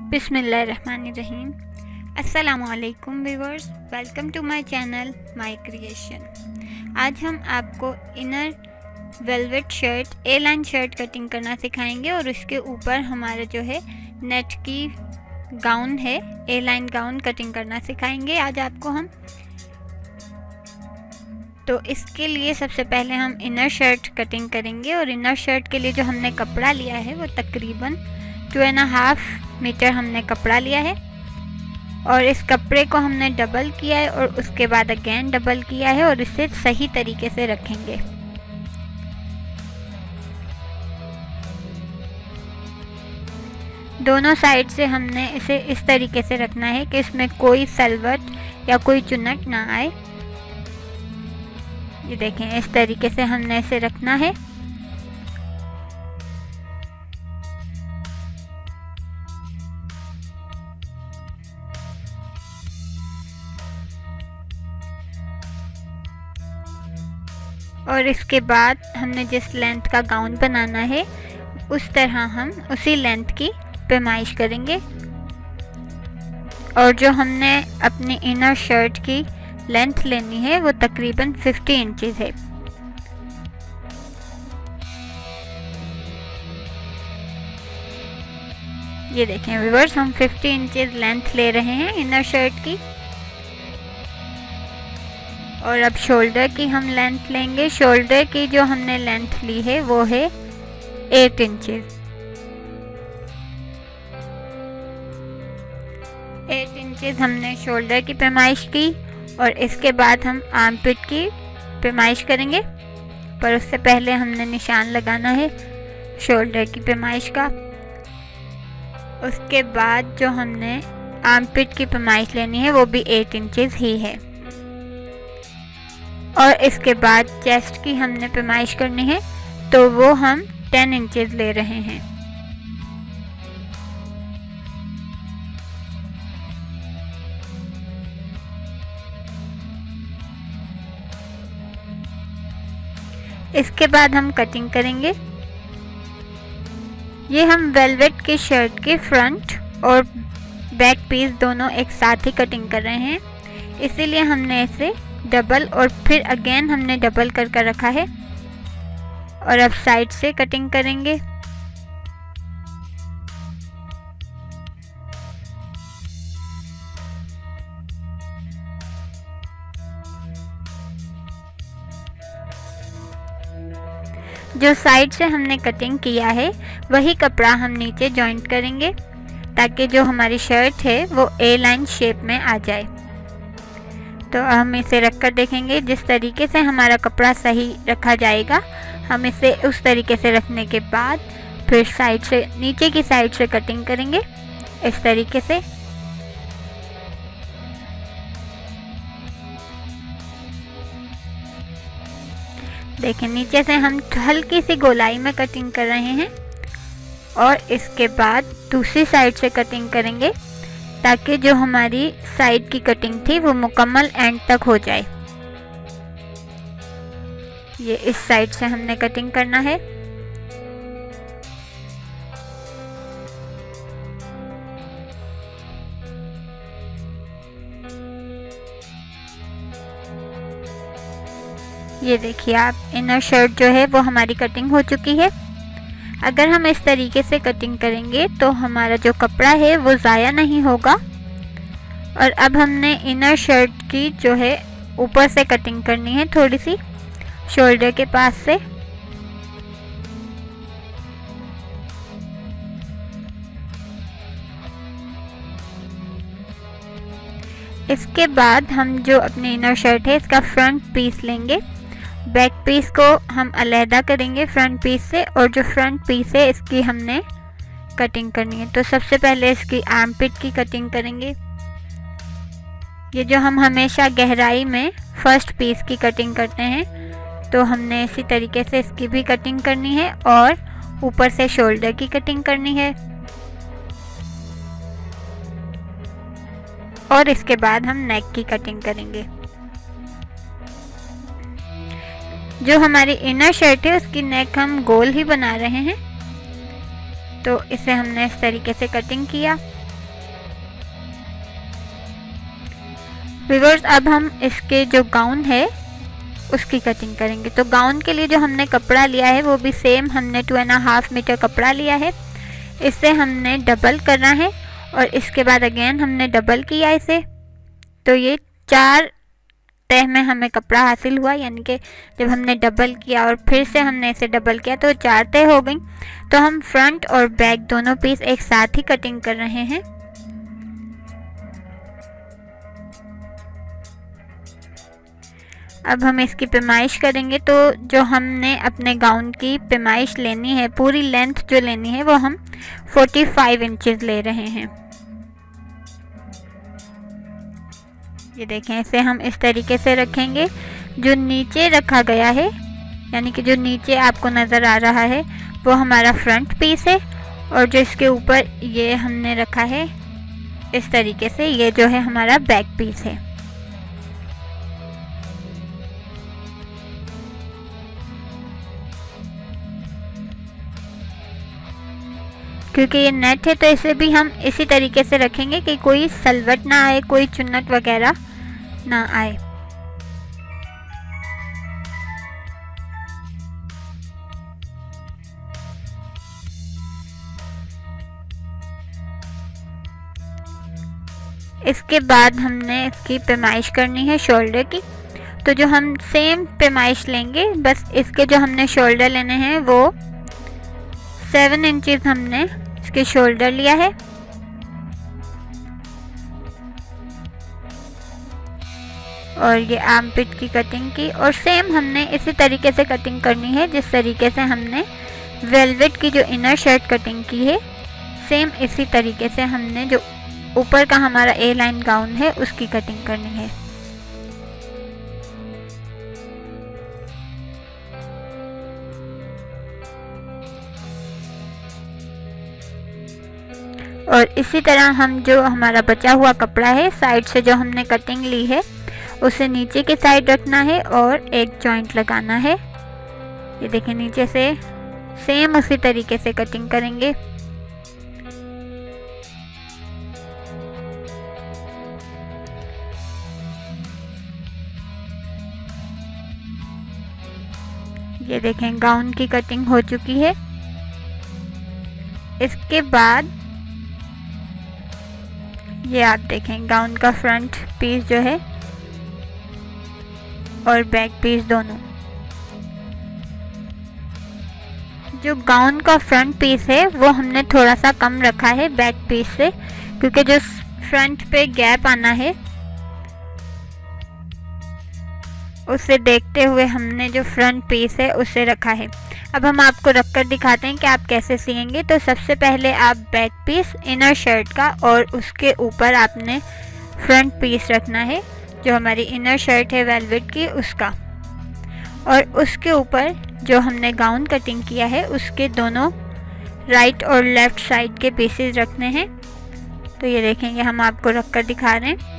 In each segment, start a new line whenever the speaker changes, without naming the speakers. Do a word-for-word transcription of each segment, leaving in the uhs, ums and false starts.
बिस्मिल्लाहिर्रहमानिर्रहीम। अस्सलामुअलैकुम viewers, welcome to my channel my creation. आज हम आपको inner velvet shirt A line shirt cutting करना सिखाएंगे और उसके ऊपर हमारा जो है नेट की गाउन है, ए लाइन गाउन कटिंग करना सिखाएंगे आज आपको हम। तो इसके लिए सबसे पहले हम इनर शर्ट कटिंग करेंगे और इनर शर्ट के लिए जो हमने कपड़ा लिया है वो तकरीबन टू एंड हाफ मीटर हमने कपड़ा लिया है और इस कपड़े को हमने डबल किया है और उसके बाद अगेन डबल किया है और इसे सही तरीके से रखेंगे। दोनों साइड से हमने इसे इस तरीके से रखना है कि इसमें कोई सलवट या कोई चुनट ना आए। ये देखें, इस तरीके से हमने इसे रखना है। और इसके बाद हमने जिस लेंथ का गाउन बनाना है उस तरह हम उसी लेंथ की पैमाइश करेंगे। और जो हमने अपनी इनर शर्ट की लेंथ लेनी है वो तकरीबन फिफ्टी इंचेस है। ये देखें व्यूअर्स, हम फिफ्टी इंचेस लेंथ ले रहे हैं इनर शर्ट की। और अब शोल्डर की हम लेंथ लेंगे। शोल्डर की जो हमने लेंथ ली है वो है एट इंचेस। एट इंचेस हमने शोल्डर की पैमाइश की और इसके बाद हम आर्मपिट की पैमाइश करेंगे, पर उससे पहले हमने निशान लगाना है शोल्डर की पैमाइश का। उसके बाद जो हमने आर्मपिट की पैमाइश लेनी है वो भी एट इंचेस ही है। और इसके बाद चेस्ट की हमने पैमाइश करनी है तो वो हम टेन इंचेस ले रहे हैं। इसके बाद हम कटिंग करेंगे। ये हम वेलवेट की शर्ट के फ्रंट और बैक पीस दोनों एक साथ ही कटिंग कर रहे हैं, इसीलिए हमने इसे डबल और फिर अगेन हमने डबल कर कर रखा है। और अब साइड से कटिंग करेंगे। जो साइड से हमने कटिंग किया है वही कपड़ा हम नीचे जॉइंट करेंगे ताकि जो हमारी शर्ट है वो ए लाइन शेप में आ जाए। तो हम इसे रख कर देखेंगे। जिस तरीके से हमारा कपड़ा सही रखा जाएगा हम इसे उस तरीके से रखने के बाद फिर साइड से नीचे की साइड से कटिंग करेंगे इस तरीके से। देखें, नीचे से हम हल्की सी गोलाई में कटिंग कर रहे हैं और इसके बाद दूसरी साइड से कटिंग करेंगे ताकि जो हमारी साइड की कटिंग थी वो मुकम्मल एंड तक हो जाए। ये इस साइड से हमने कटिंग करना है। ये देखिए आप, इनर शर्ट जो है वो हमारी कटिंग हो चुकी है। अगर हम इस तरीके से कटिंग करेंगे तो हमारा जो कपड़ा है वो ज़ाया नहीं होगा। और अब हमने इनर शर्ट की जो है ऊपर से कटिंग करनी है, थोड़ी सी शोल्डर के पास से। इसके बाद हम जो अपनी इनर शर्ट है इसका फ्रंट पीस लेंगे। बैक पीस को हम अलहदा करेंगे फ्रंट पीस से और जो फ्रंट पीस है इसकी हमने कटिंग करनी है। तो सबसे पहले इसकी आर्मपिट की कटिंग करेंगे। ये जो हम हमेशा गहराई में फर्स्ट पीस की कटिंग करते हैं तो हमने इसी तरीके से इसकी भी कटिंग करनी है और ऊपर से शोल्डर की कटिंग करनी है। और इसके बाद हम नेक की कटिंग करेंगे। जो हमारी इनर शर्ट है उसकी नेक हम गोल ही बना रहे हैं, तो इसे हमने इस तरीके से कटिंग किया। व्यूअर्स अब हम इसके जो गाउन है उसकी कटिंग करेंगे। तो गाउन के लिए जो हमने कपड़ा लिया है वो भी सेम हमने टू एंड हाफ मीटर कपड़ा लिया है। इससे हमने डबल करना है और इसके बाद अगेन हमने डबल किया इसे। तो ये चार तह में हमें कपड़ा हासिल हुआ, यानी कि जब हमने डबल किया और फिर से हमने इसे डबल किया तो चार तह हो गई। तो हम फ्रंट और बैक दोनों पीस एक साथ ही कटिंग कर रहे हैं। अब हम इसकी पैमाइश करेंगे। तो जो हमने अपने गाउन की पैमाइश लेनी है, पूरी लेंथ जो लेनी है वो हम पैंतालीस इंचेस ले रहे हैं। ये देखें, इसे हम इस तरीके से रखेंगे। जो नीचे रखा गया है, यानी कि जो नीचे आपको नज़र आ रहा है वो हमारा फ्रंट पीस है, और जो इसके ऊपर ये हमने रखा है इस तरीके से, ये जो है हमारा बैक पीस है। क्योंकि ये नेट है तो इसे भी हम इसी तरीके से रखेंगे कि कोई सलवट ना आए, कोई चुन्नट वगैरह ना आए। इसके बाद हमने इसकी पैमाइश करनी है शोल्डर की। तो जो हम सेम पैमाइश लेंगे, बस इसके जो हमने शोल्डर लेने हैं वो सेवन इंचेस हमने इसके शोल्डर लिया है। और ये आर्म पिट की कटिंग की, और सेम हमने इसी तरीके से कटिंग करनी है जिस तरीके से हमने वेलवेट की जो इनर शर्ट कटिंग की है। सेम इसी तरीके से हमने जो ऊपर का हमारा ए लाइन गाउन है उसकी कटिंग करनी है। और इसी तरह हम जो हमारा बचा हुआ कपड़ा है साइड से जो हमने कटिंग ली है उसे नीचे के साइड रखना है और एक जॉइंट लगाना है। ये देखें, नीचे से सेम उसी तरीके से कटिंग करेंगे। ये देखें, गाउन की कटिंग हो चुकी है। इसके बाद ये आप देखें, गाउन का फ्रंट पीस जो है और बैक पीस दोनों। जो गाउन का फ्रंट पीस है वो हमने थोड़ा सा कम रखा है बैक पीस से, क्योंकि जो फ्रंट पे गैप आना है उसे देखते हुए हमने जो फ्रंट पीस है उसे रखा है। अब हम आपको रखकर दिखाते हैं कि आप कैसे सिएंगे। तो सबसे पहले आप बैक पीस इनर शर्ट का और उसके ऊपर आपने फ्रंट पीस रखना है, जो हमारी इनर शर्ट है वेलवेट की उसका, और उसके ऊपर जो हमने गाउन कटिंग किया है उसके दोनों राइट और लेफ़्ट साइड के पीसेस रखने हैं। तो ये देखेंगे, हम आपको रखकर दिखा रहे हैं।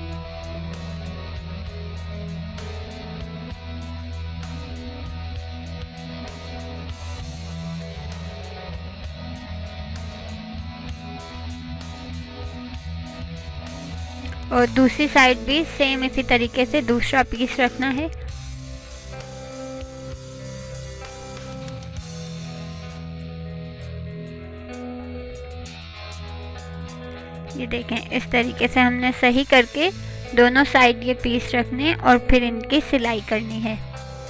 और दूसरी साइड भी सेम इसी तरीके से दूसरा पीस रखना है। ये देखें, इस तरीके से हमने सही करके दोनों साइड ये पीस रखने और फिर इनकी सिलाई करनी है।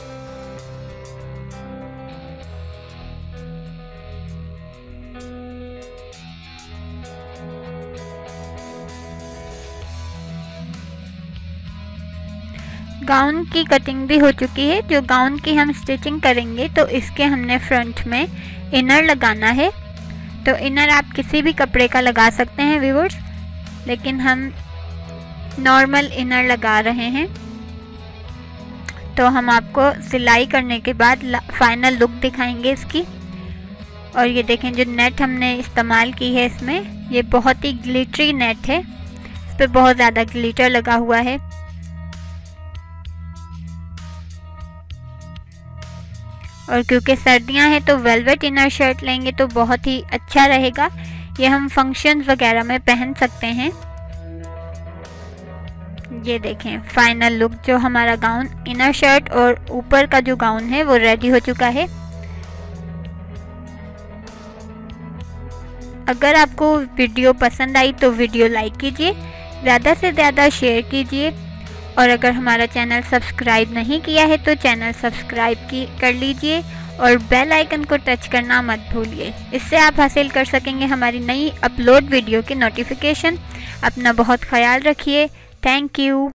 गाउन की कटिंग भी हो चुकी है। जो गाउन की हम स्टिचिंग करेंगे तो इसके हमने फ्रंट में इनर लगाना है। तो इनर आप किसी भी कपड़े का लगा सकते हैं व्यूअर्स, लेकिन हम नॉर्मल इनर लगा रहे हैं। तो हम आपको सिलाई करने के बाद फाइनल लुक दिखाएंगे इसकी। और ये देखें, जो नेट हमने इस्तेमाल की है इसमें, ये बहुत ही ग्लिटरी नेट है, इस पर बहुत ज़्यादा ग्लिटर लगा हुआ है। और क्योंकि सर्दियां हैं तो वेलवेट इनर शर्ट लेंगे तो बहुत ही अच्छा रहेगा। ये हम फंक्शंस वगैरह में पहन सकते हैं। ये देखें फाइनल लुक, जो हमारा गाउन, इनर शर्ट और ऊपर का जो गाउन है वो रेडी हो चुका है। अगर आपको वीडियो पसंद आई तो वीडियो लाइक कीजिए, ज़्यादा से ज़्यादा शेयर कीजिए, और अगर हमारा चैनल सब्सक्राइब नहीं किया है तो चैनल सब्सक्राइब की कर लीजिए और बेल आइकन को टच करना मत भूलिए। इससे आप हासिल कर सकेंगे हमारी नई अपलोड वीडियो की नोटिफिकेशन। अपना बहुत ख्याल रखिए। Thank you.